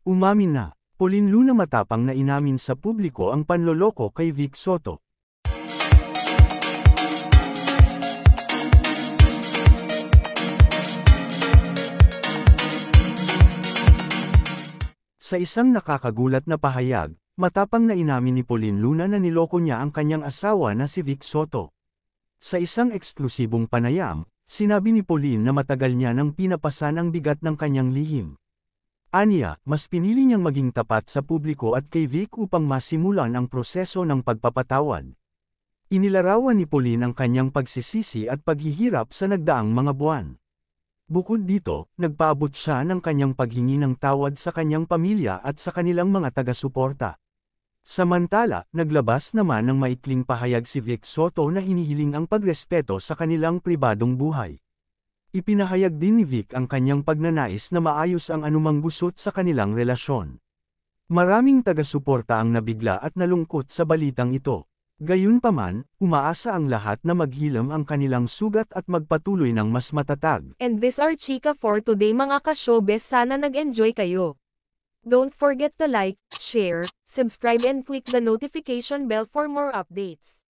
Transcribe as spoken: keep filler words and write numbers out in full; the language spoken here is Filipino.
Umamin na, Pauline Luna matapang na inamin sa publiko ang panloloko kay Vic Soto. Sa isang nakakagulat na pahayag, matapang na inamin ni Pauline Luna na niloko niya ang kanyang asawa na si Vic Soto. Sa isang eksklusibong panayam, sinabi ni Pauline na matagal niya nang pinapasan ang bigat ng kanyang lihim. Aniya, mas pinili niyang maging tapat sa publiko at kay Vic upang masimulan ang proseso ng pagpapatawad. Inilarawan ni Pauline ang kanyang pagsisisi at paghihirap sa nagdaang mga buwan. Bukod dito, nagpaabot siya ng kanyang paghingi ng tawad sa kanyang pamilya at sa kanilang mga taga-suporta. Samantala, naglabas naman ng maikling pahayag si Vic Soto na hinihiling ang pagrespeto sa kanilang pribadong buhay. Ipinahayag din ni Vic ang kanyang pagnanais na maayos ang anumang gusot sa kanilang relasyon. Maraming taga-suporta ang nabigla at nalungkot sa balitang ito. Gayunpaman, umaasa ang lahat na maghilom ang kanilang sugat at magpatuloy ng mas matatag. And this are Chika for today mga ka-showbiz, sana nag-enjoy kayo. Don't forget to like, share, subscribe and click the notification bell for more updates.